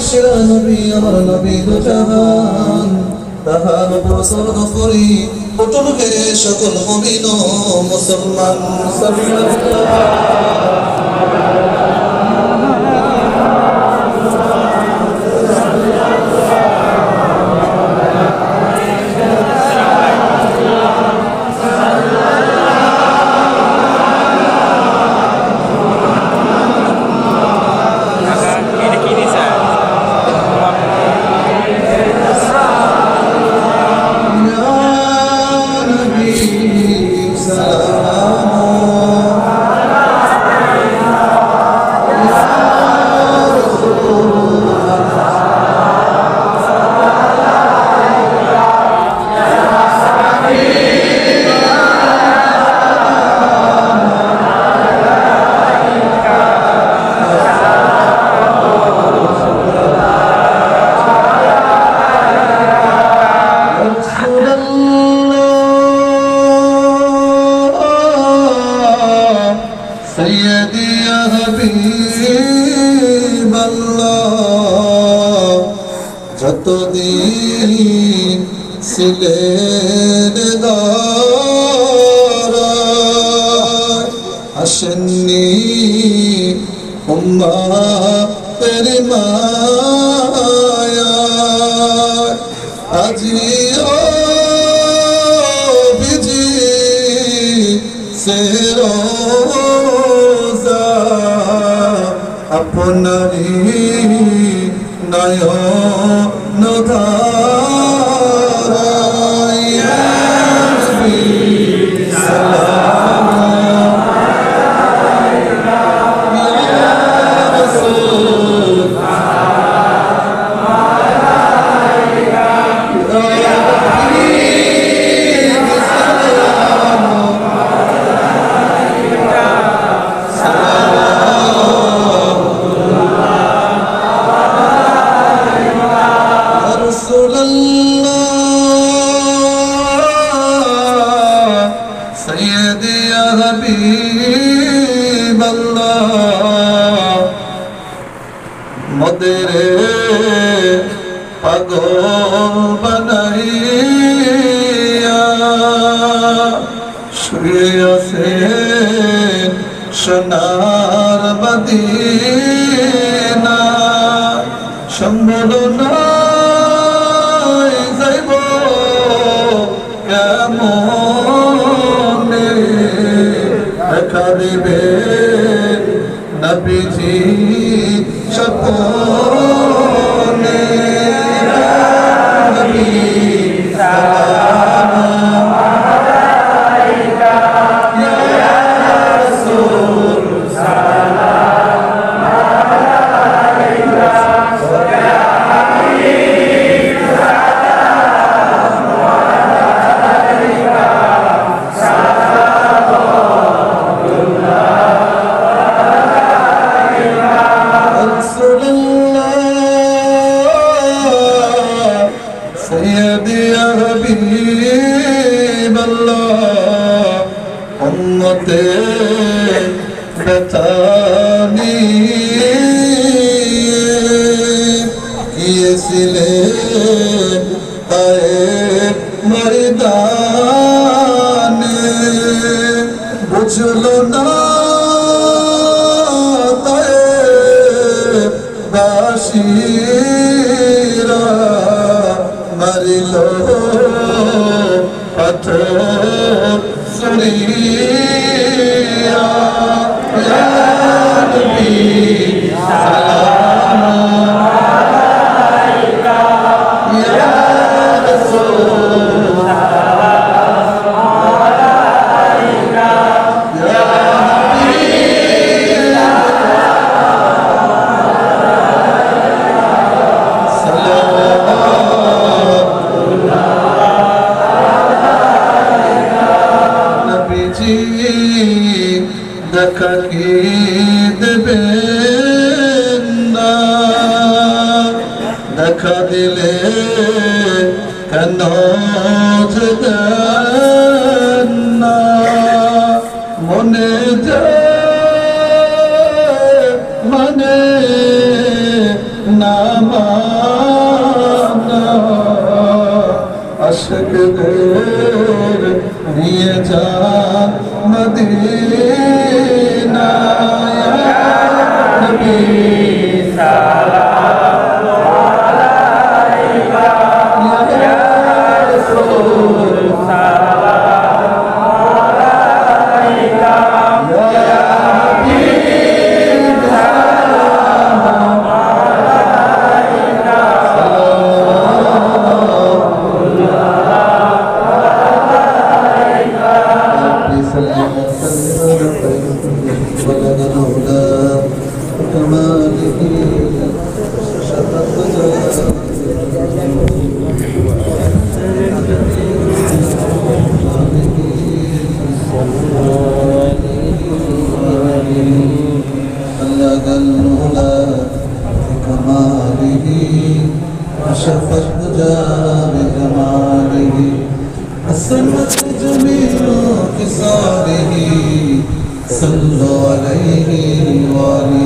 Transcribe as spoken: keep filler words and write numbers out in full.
সেরা নবী আমার নবী দু জাহান তাহার উপর সরদ করি পটল হে সকল মুমিন ও মুসলমান সাল্লাল্লাহু سيدي يا حبيب الله যতদিন ছিলেন দারায় আসেননি উম্মতের মায়ায় আজিও বিজি সেরো আপনারি নয়ন ধারায় ইয়া নবী সালাম আলাইকা ইয়া রাসূল সালাম আলাইকা ইয়া হাবিব সালাম আলাইকা رسول الله سيدي يا حبيب الله مدرے পাগল বানাইয়া শুয়ে আছেন সোনার মদিনা সম্বল নাই যাইব কেমনে দেখা দিবে নবীজি স্বপ্নে নবী সালাম আলাইকা ইয়া রাসূল সালাম আলাইকা ইয়া হাবিব সালাম আলাইকা سيدي يا حبيب الله أمتي بتاني يسلي طيب مرداني بجلنا طيب باشيرا মারিলো পাথর সুরিয়া ইয়া নবী সালাম আলাইকা ইয়া রাসূল সালাম আলাইকা ইয়া হাবিব দেখা কি দেবেন না দেখা দিলে কেন দেন না মনে যায় মানে নাম আশিকদের নিয়ে যা মদিনা ইয়া নবী সালাম আলাইকা ইয়া রাসূল সালাম আলাইকা ইয়া হাবিব সালাম আলাইকা شفت جاب جماله حسنت جميع خصاله صلوا عليه وآله